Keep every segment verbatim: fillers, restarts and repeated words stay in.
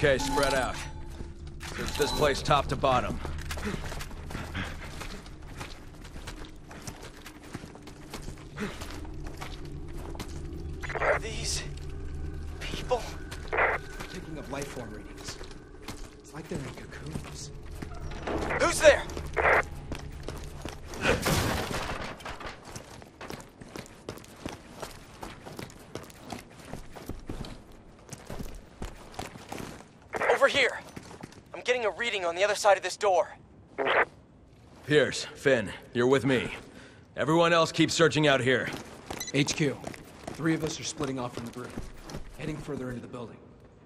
Okay, spread out. Search this place top to bottom. Are these people? Picking up life form readings. It's like they're in cocoons. Who's there? Over here. I'm getting a reading on the other side of this door. Pierce, Finn, you're with me. Everyone else keep searching out here. H Q. Three of us are splitting off from the group, heading further into the building.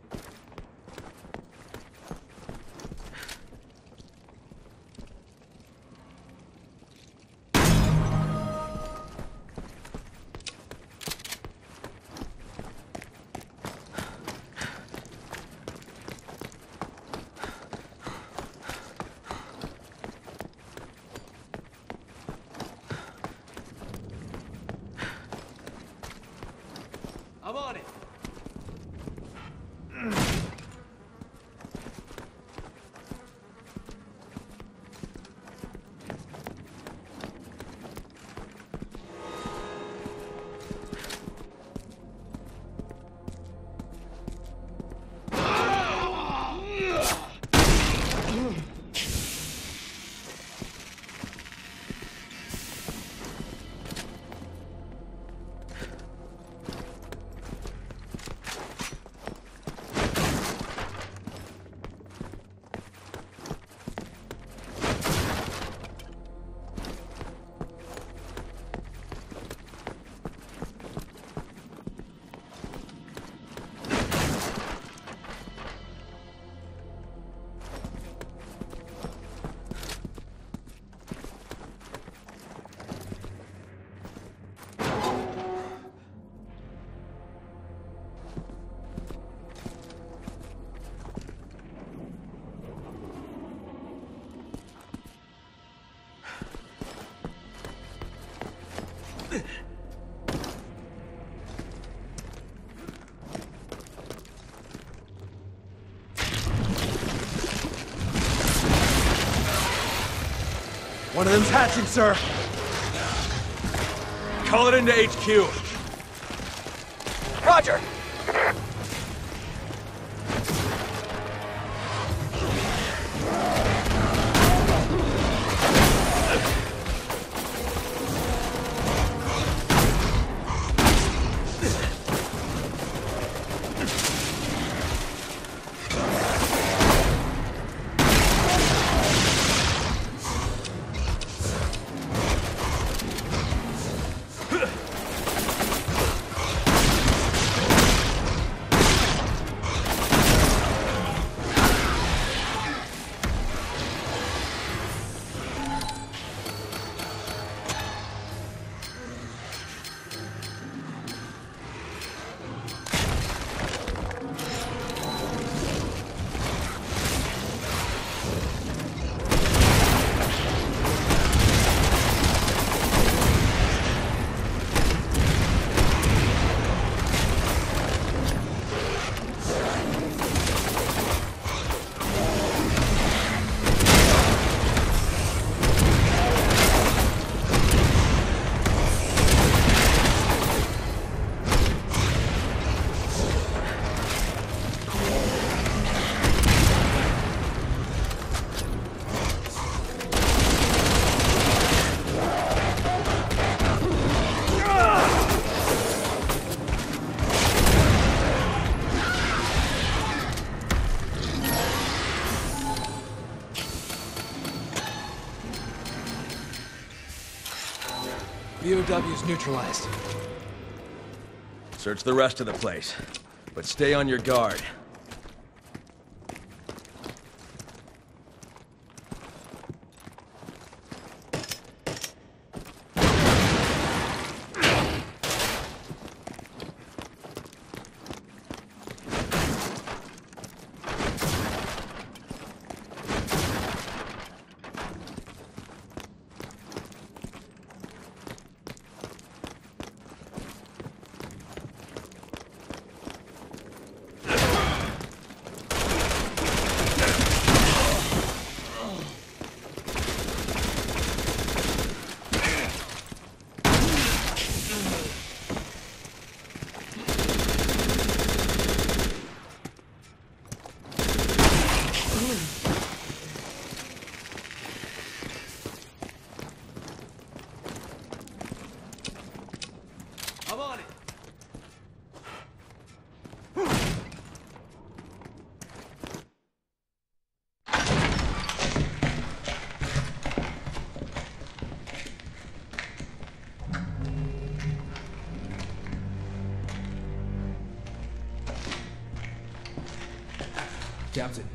I'm on it. One of them's hatching, sir. Call it into H Q. Roger! V O W's neutralized. Search the rest of the place, but stay on your guard. Captain.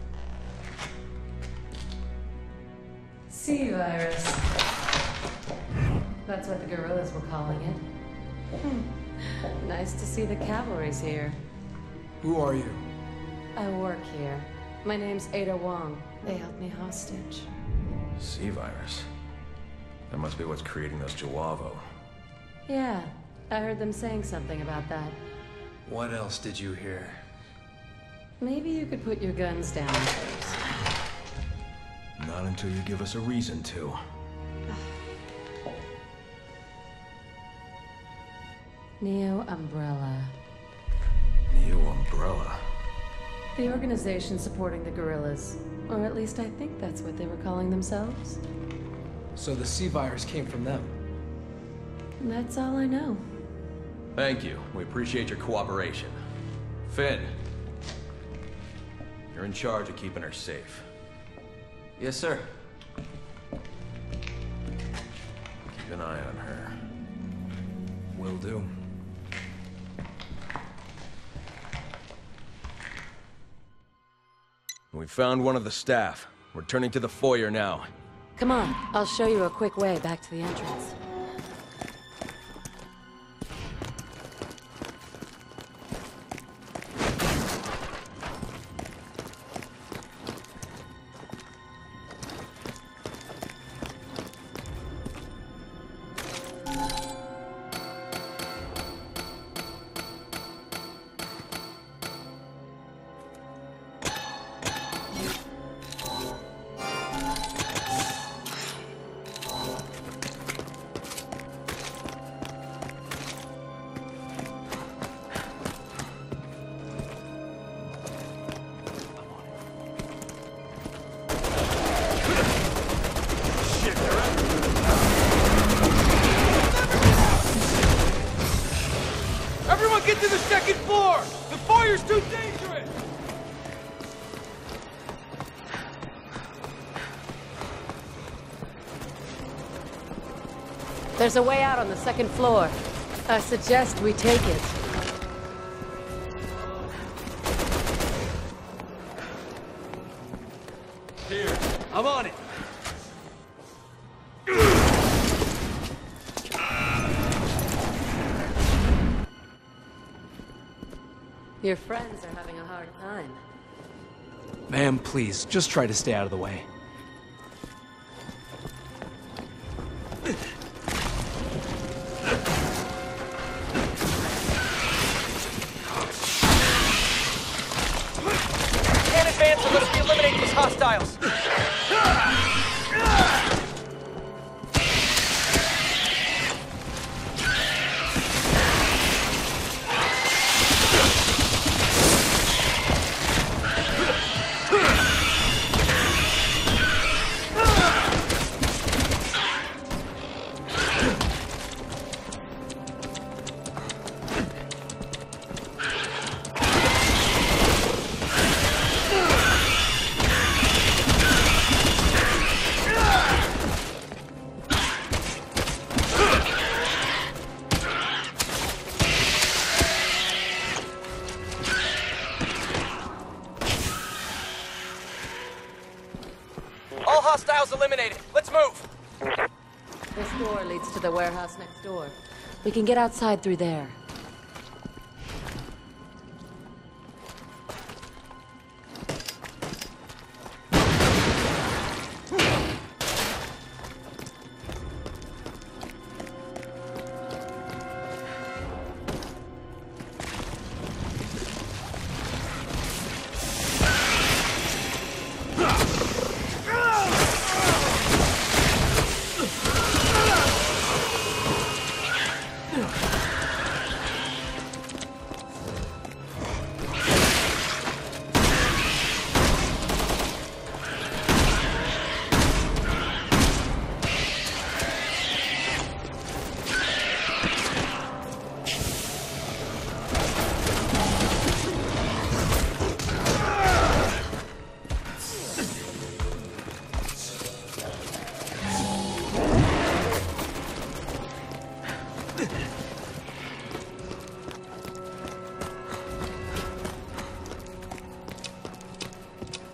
C-virus. That's what the guerrillas were calling it. Hmm. Nice to see the cavalry's here. Who are you? I work here. My name's Ada Wong. They held me hostage. C-virus. That must be what's creating those Jawavo. Yeah, I heard them saying something about that. What else did you hear? Maybe you could put your guns down first. Not until you give us a reason to. Neo Umbrella. Neo Umbrella. The organization supporting the guerrillas. Or at least I think that's what they were calling themselves. So the C-virus came from them? And that's all I know. Thank you. We appreciate your cooperation. Finn. You're in charge of keeping her safe. Yes, sir. Keep an eye on her. Will do. We found one of the staff. We're turning to the foyer now. Come on, I'll show you a quick way back to the entrance. Get to the second floor! The foyer's too dangerous! There's a way out on the second floor. I suggest we take it. Here, I'm on it. Your friends are having a hard time. Ma'am, please, just try to stay out of the way. Can't advance unless we eliminate these hostiles. All hostiles eliminated. Let's move. This door leads to the warehouse next door. We can get outside through there.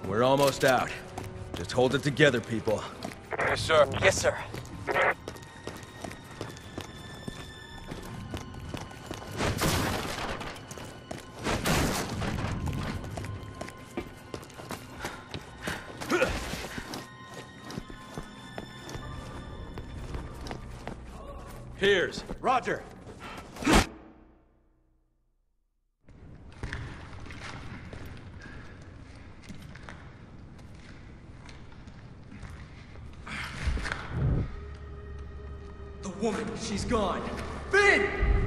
We're almost out. Just hold it together, people. Yes, sir. Yes, sir. Piers. Roger. The woman, she's gone. Finn!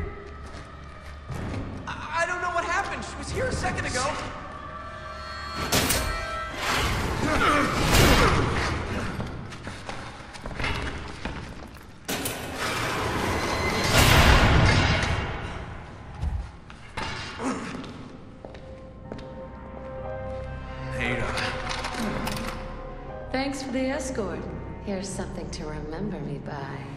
I, I don't know what happened. She was here a second ago. Thanks for the escort. Here's something to remember me by.